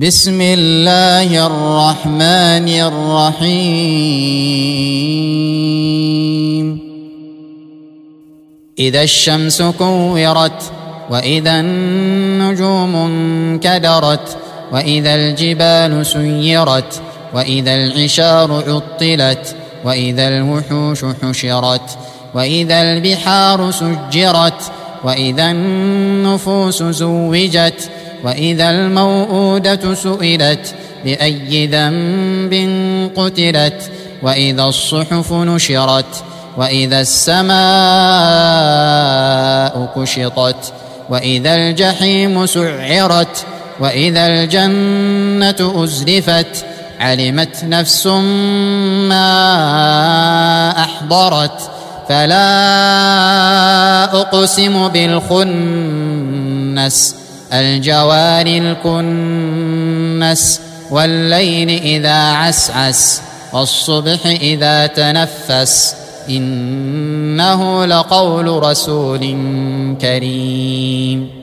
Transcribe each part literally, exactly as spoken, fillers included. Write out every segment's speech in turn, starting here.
بسم الله الرحمن الرحيم إذا الشمس كورت وإذا النجوم انكدرت وإذا الجبال سيرت وإذا العشار عطلت وإذا الوحوش حشرت وإذا البحار سجرت وإذا النفوس زوجت وإذا الموءودة سئلت بأي ذنب قتلت وإذا الصحف نشرت وإذا السماء كشطت وإذا الجحيم سعرت وإذا الجنة أزلفت علمت نفس ما أحضرت فلا أقسم بالخنس الجوار الكنس والليل إذا عسعس والصبح إذا تنفس إنه لقول رسول كريم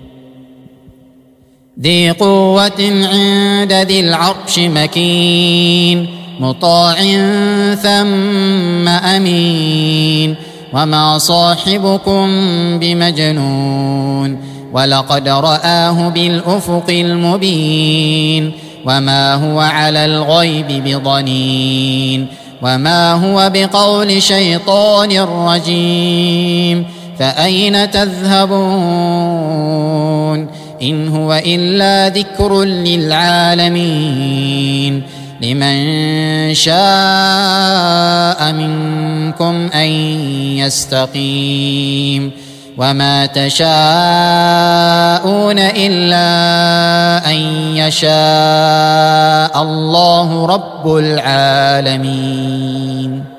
ذي قوة عند ذي العرش مكين مطاع ثم أمين وما صاحبكم بمجنون ولقد رآه بالأفق المبين وما هو على الغيب بضنين وما هو بقول شيطان رجيم فأين تذهبون إن هو إلا ذكر للعالمين لمن شاء منكم أن يستقيم وما تشاءون إلا أن يشاء الله رب العالمين.